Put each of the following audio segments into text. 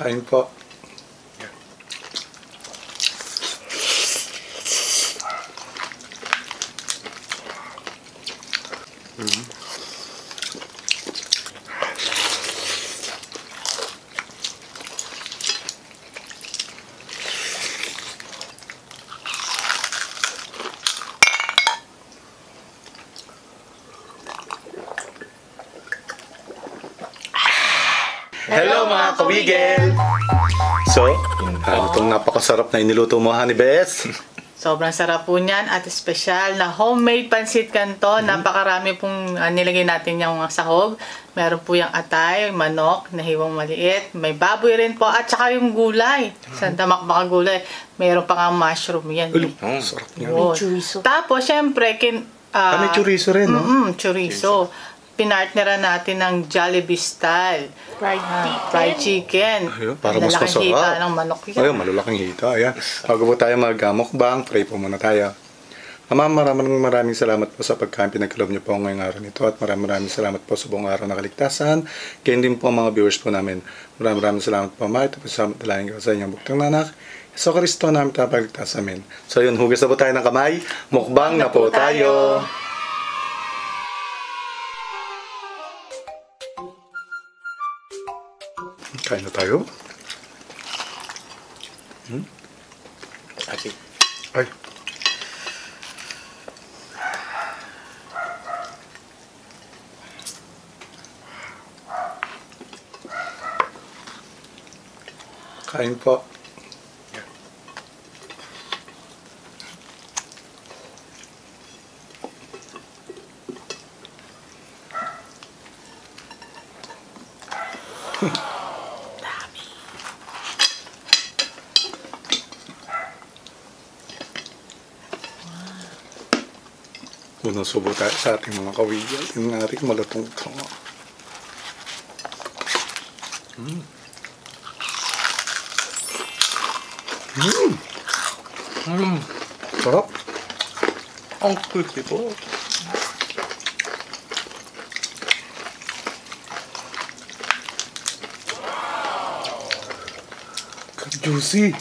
Kain po. Hello mga kawigel! So, itong napakasarap na iniluto mo, Honey Bess. Sobrang sarap po niyan at espesyal na homemade pansit canton. Napakarami pong nilagay natin yung sahog. Meron po yung atay, manok, na hiwang maliit. May baboy rin po at saka yung gulay. Santa Makbaka gulay. Meron pa nga mushroom yan. Sarap niya. Chorizo. Tapos, syempre, may chorizo rin, no? Chorizo. Pinartneran natin ng Jollibee style. Fried chicken. Ayun, para mas masarap. Malalaking hita ng manok yan. Ayun, malalaking hita. Ayan. Bago po tayo mag-mukbang, pray po muna tayo. Ma'am, maraming salamat po sa pagkain pinagkaloob niyo po ngayong araw nito at maraming salamat po sa buong araw na kaligtasan. Kaya din po ang mga viewers po namin. Maraming salamat po, Ma. Ito po sa dalangin ko sa inyong buktong nanak. So, Kristo namin tapagligtas amin. So, yun, hugas na po tayo ng kamay. Mukbang na po tayo. Kain na tayo. Ay. Kain po. Unang subo tayo sa ating mga kawigil. Yung naring malutong ito. Sarap. Ang crispy po. Juicy.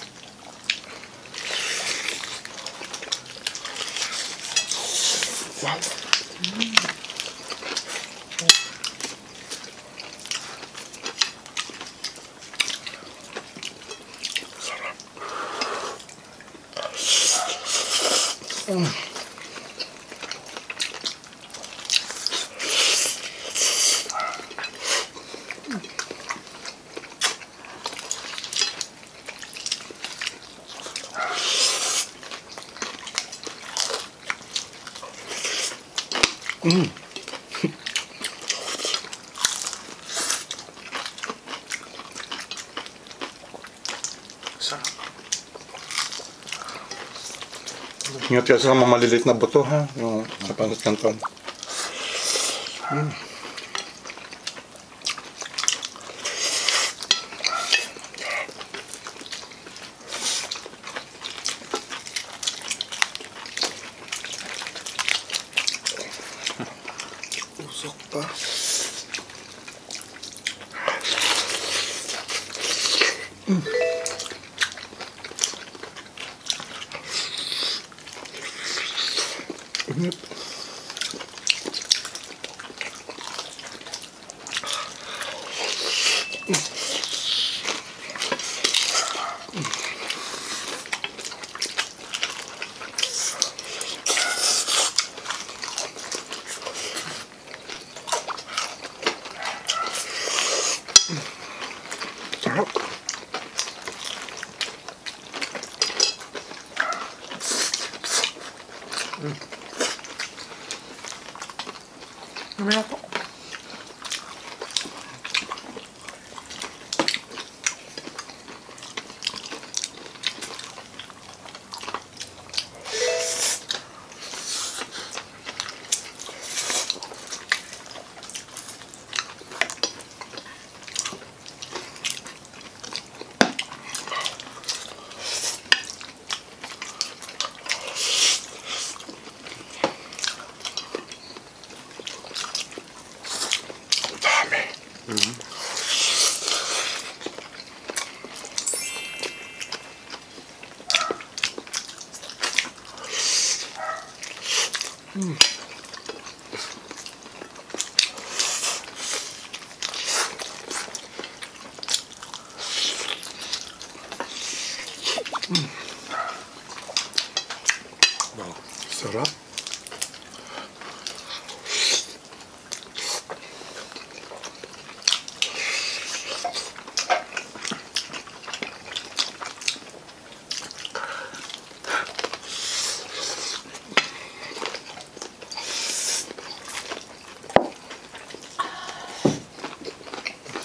Sarap. Ingat ka sa mga maliliit na buto, ha? Yung sa pansit canton. Usok pa. Mamaya po.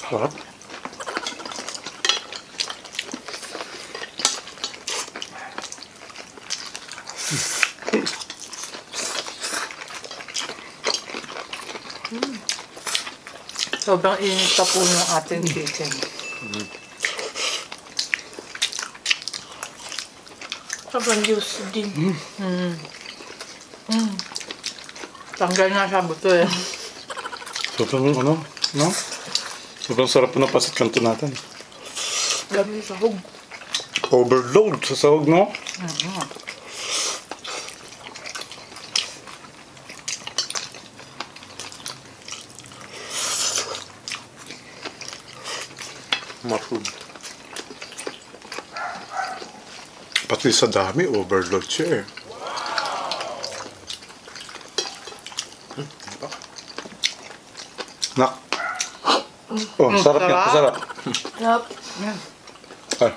Sarap. Sobrang init pa po ng ating chicken. Sobrang juicy din. Tanggal na sa buto eh. Sobrang ano, no? Sobrang sarap po ng pasit kanto natin. Dami sa hug. Overload sa sahog, no? Mushroom. Pati sa dami, overload siya eh. Nak. Oh, sarap yan, sarap. sarap. Yup. Ay.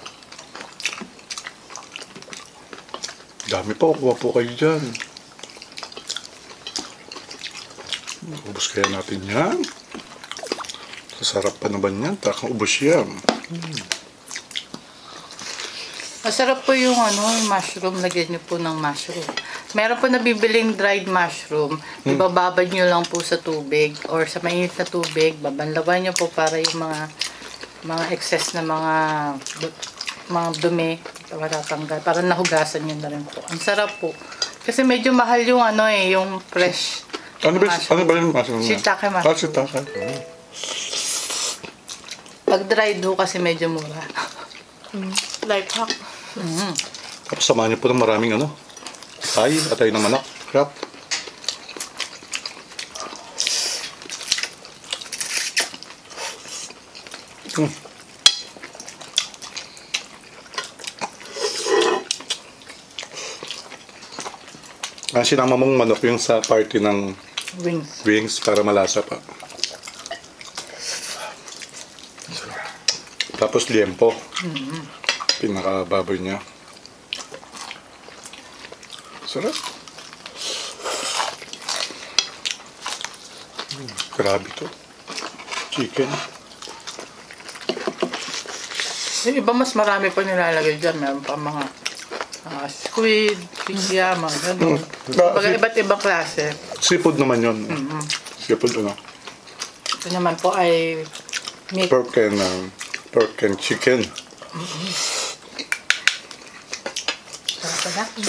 Dami pa, kuha po kayo dyan. Ubus kaya natin yan. Sasarap pa naman yan, takang ubus yan. Masarap po yung yung mushroom. Lagyan nyo po ng mushroom. Meron po nabibiling dried mushroom. Ibababad nyo lang po sa tubig or sa mainit na tubig. Babanlawan nyo po para yung mga excess na mga dumi matatanggal. Para nahugasan nyo na rin po. Ang sarap po. Kasi medyo mahal yung yung fresh. Ano ba yung mushroom? Shiitake mushroom. Shiitake. Pag dried ho kasi medyo mura. Life hack. Tapos samahan niyo po ng maraming atay ng manok. Crap. Ang sinama mong manok yung sa party ng Wings. wings para malasa pa. Tapos liempo. Pinakababoy niya. Sarap. Grabe to. Chicken. Yung iba mas marami pa nilalagay dyan. Meron pa mga squid, pisya, mga ganun. Pag iba't ibang klase. Seafood naman yun. Seafood Ito naman po ay meat. Pork and chicken. Sarap.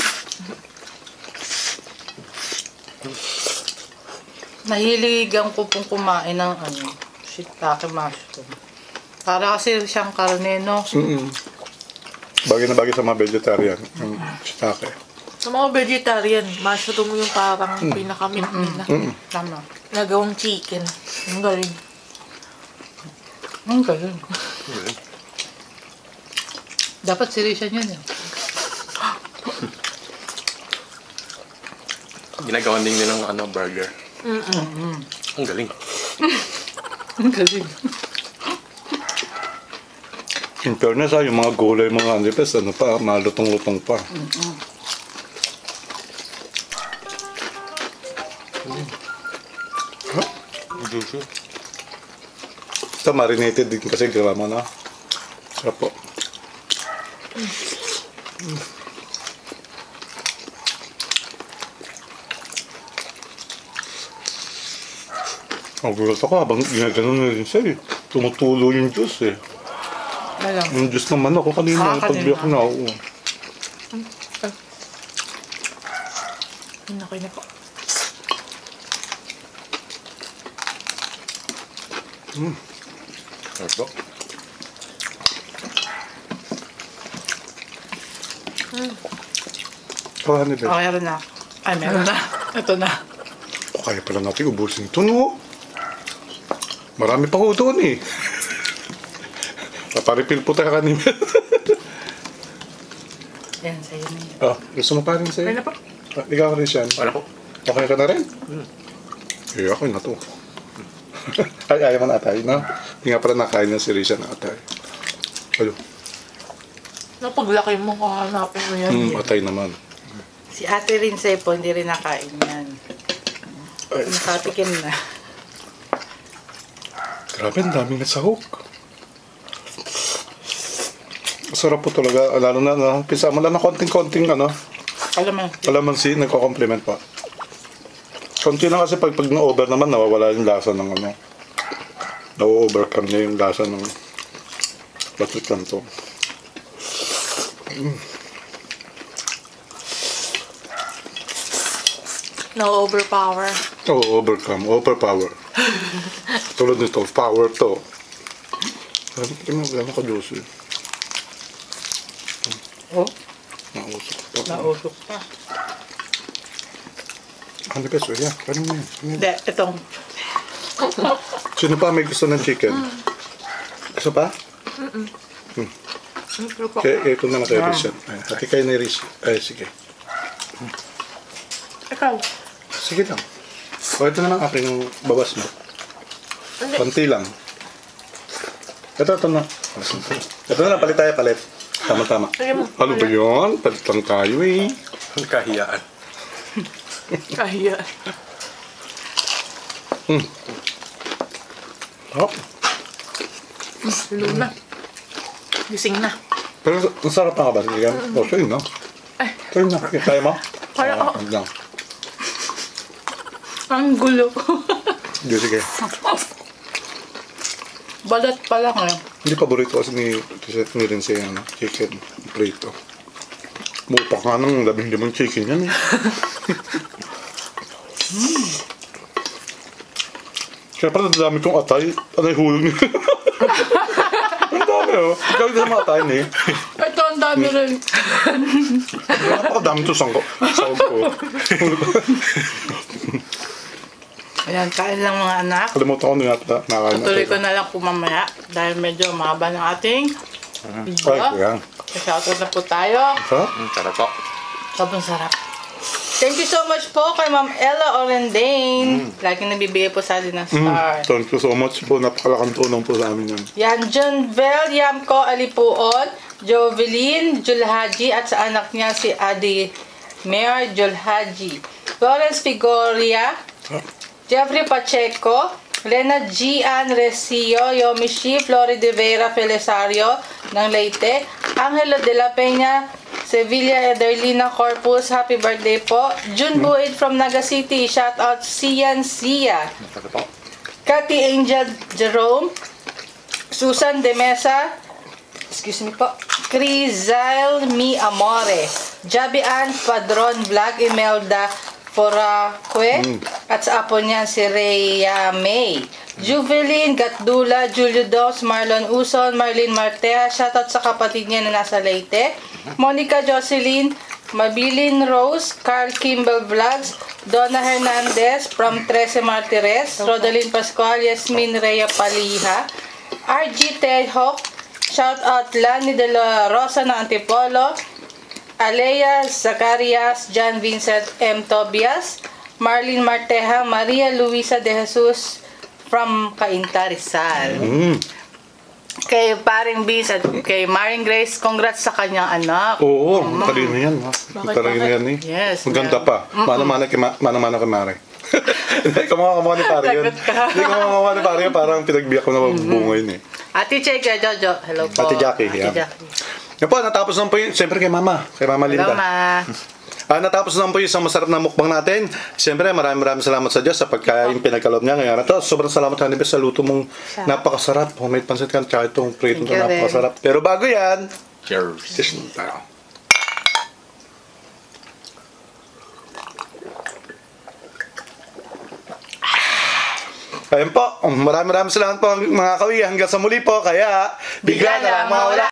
Nahiligan ko pong kumain ng shiitake mushroom. Para kasi siyang karne, no? Bagay na bagay sa mga vegetarian. Yung shiitake. Sa mga vegetarian, mushroom yung parang pinakamit nila. Tama. Nagawang chicken. Ang galing. Ang galing. Dapat seryosan yun eh. Ginagawan din nilang burger. Ang galing. Ang galing. In fairness, yung mga gulay, mga anipes, malutong-lutong pa. Juicy. Ito, marinated din kasi grama na. Sarap po. Ang gulat ako habang ginaganon na rin siya eh. Tumutulo yung juice eh. Alam. Yung juice ng manok ko kanina, pagbiyak na ako. Hinakay na po. Sarap po. Kaya nila. Okay, meron na. Ay, meron na. Ito na. Kaya pala natin ubusin ito, no? Marami pa ko doon eh. Paparipil po tayo kanina. Yan, sa'yo na yun. Gusto mo pa rin sa'yo? Okay na po. Ikaw rin siya. Wala po. Okay ka na rin? Eh, ako na to. Ay, ayaw mo na atay, no? Hindi nga pala nakain na si Risha na atay. Ayun. Napaglaki mo, kahanapin mo yan. Atay naman. Si Ate Rinsay po, hindi rin nakain yan. Ay, Nakatikim na. Grabe, ang daming nasahog. Sarap po talaga, lalo na pisa mo lang na konting-konting kalamansi, nagko-compliment pa. Konti lang kasi pag na-over naman, nawawala yung lasa ng na-overcome niya yung lasa ng pancit canton. No overpower. Overpower. Tulad nito, power to. Gano'n ka juicy. Oh, Nausok to. nausok pa. Ano peso? Yeah, ano mo yan? Hindi, itong Sino pa may gusto ng chicken? Gusto pa? Pero po, Kaya ito na lang kay Riz yan. Hati kayo ni Riz. Ay, sige. ikaw. Sige lang. O, ito na lang aking babas mo. Konti lang. Ito na. Ito na lang, palit tayo, palit. Tama-tama. Sige mo. Ano ba yun? Palit lang tayo eh. Ang kahiyaan. kahiya. Hop. Tulog na. Gising na. Pero ang sarap na ka ba? Sige. O, sa'yo na. Ay. Sa'yo na. Kaya mo? Kaya ko. Ano lang. Ang gulo. Sige. Balat pa lang eh. Hindi paborito kasi ni Rinse yung chicken prito. Mupak nga ng 15 chicken yan eh. Siyempre, ang dami kong atay. Anay hulog niya. Ang dami oh. Ikaw yung mga atay niya. Ito, ang dami rin. Napakadami ito sangko. Sahog ko. Ayan, kain lang mga anak. Kalimutan ko na nakain na. Tuloy ko na lang po mamaya dahil medyo mahaba ng ating video. Ay, yan. Shoutout na po tayo. Sarap. Sarap po. Sobrang sarap. Thank you so much po kay Ma'am Ella Orendane. Laging nabibigay po sa atin ng star. Thank you so much po. Napakalakang tulong po sa amin yan. Yan, John Vel Yamco Alipuon, Jovelyn Julhaji at sa anak niya si Adi Mayor Julhaji. Lawrence Figoria, Jeffrey Pacheco, Lena Gian Recio, Yomishi, Flori de Vera Felisario ng Leyte, Angelo de la Peña, Sevilla Ederlina Corpus, happy birthday po. June Buid from Naga City, shout out Sian Sia. Sarap po. Cathy Angel Jerome, Susan De Mesa, excuse me po, Crizal Mi Amore, Jabi Ann Padron Vlog, Imelda Foraque, at sa apo niya si Rhea May, Juvelin Gatdula, Julio Dos, Marlon Uson, Marlene Martea, shoutout sa kapatid niya na nasa Leyte, Monica Jocelyn, Mabilin Rose, Carl Kimball Vlogs, Donna Hernandez from Trece Martires, Rodalyn Pascual, Yasmin Rhea Paliha, RG Tedhawk, shoutout Lani de la Rosa ng Antipolo, Alea Zacarias, John Vincent M. Tobias, Marlene Marteja, Maria Luisa de Jesus from Cainta, Rizal. Kay Paring Bis at kay Maring Grace, congrats sa kanyang anak. Oo, talino yan. Talino yan eh. Yes. Maganda pa. Mana-mana kay Mare. Hindi ka makakamukha ni Pare yun. Lagot ka. Hindi ka makakamukha ni Pare yun. Parang pinagbiyak ko na mabubungo yun eh. Ate Cheka, Jojo. Hello po. Ate Jackie, Ate yeah. Jackie. Yan po, natapos naman po yun. Siyempre kay Mama Linda. Hello, Ma. Natapos naman po yung isang masarap na mukbang natin. Siyempre, maraming salamat sa Diyos sa pagkain pinagkaloob niya ngayon. Ito, sobrang salamat Honey Bes sa luto mong napakasarap. Homemade pancit canton, tsaka itong prito Thank you, na napakasarap. Pero bago yan, Cheers. cheers na tayo. Ayun po, maraming salamat po mga kawi. Hanggang sa muli po, kaya bigla na lang mawala.